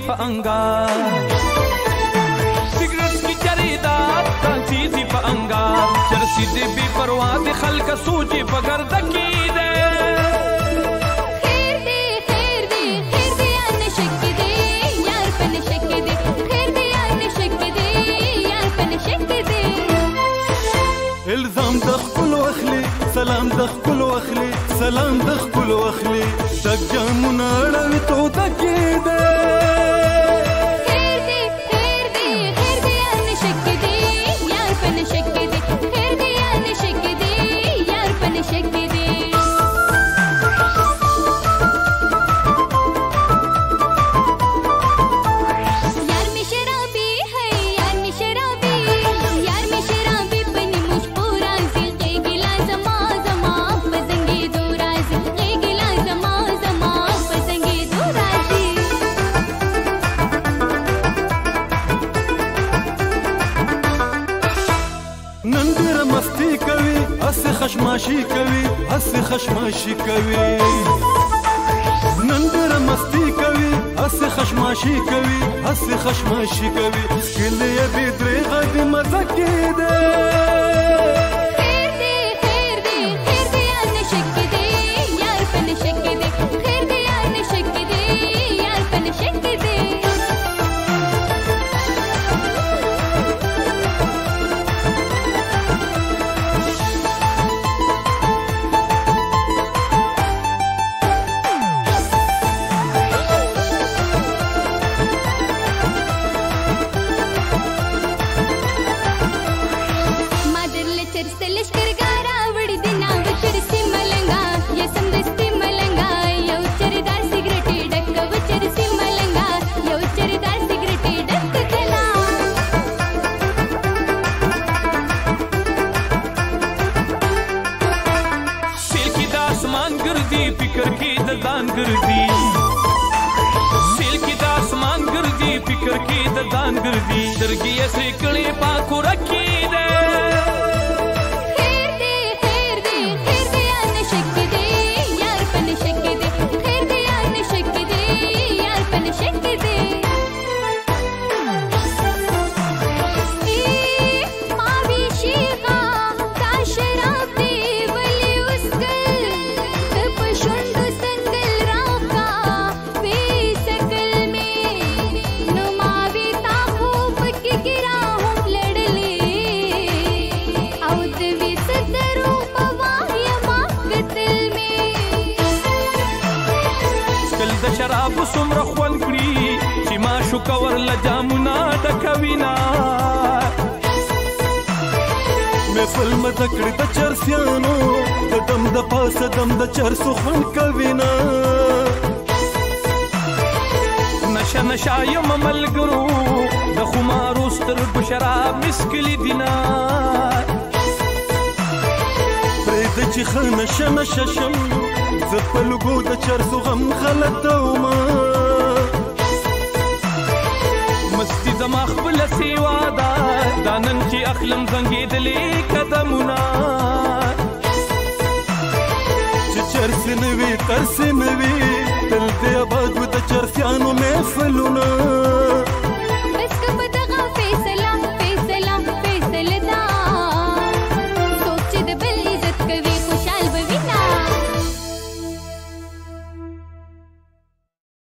په انګار سګرټ کی چریدار تانسیزی په انګار چرسی دی بی پروا دی خلق سوچی په ګرد کی دے خیر دی ان شک دی یار پن شک دی خیر دی ان شک دی یار پن شک دی الزام د خپل واخلي سلام د خپل واخلي سلام د خپل واخلي تک جامونه اړوي تو تکیده خیر دی ان شک دی یار پن شک دی خیر دی ان شک دی یار پن شک دی خشماشي کوي هسې خشماشي کوي نن ډېره مستي کوي هسې خشماشي کوي هسې خشماشي کوي کله یې بې درېغه د مزه کېده خیر دی ان شک دی یار پن شک دی خیر دی ان شک دی یار پن شک دی फिकर की ददान गर्दी सिल की दासमान गर्दी फिकर की ददान गर्दी दरगी ऐसे कड़े पाखो रखी दे खैर दे अन शक दे यार पन शक दे खैर दे अन शक दे यार पन शक दे شراب سمر خوان کړي چې ما شو کور لجامنا د کوینا محفل مدکړه د چرسیانو د دم د پاسه دم د چرسو خوان کوینا نشا یم ملګرو د خمارو سترګو شراب مسکلی دینا پرېږده چې ښه نشه نشه شم زه په لوګو د چرسو غم غلطومه مستی زما خپله سیوا ده دا نن چې اخلم زنګېدلې قدمونه چې چرسې نه وي ترسې نه وي تل دې اباد وي د چرسیانو محفلونه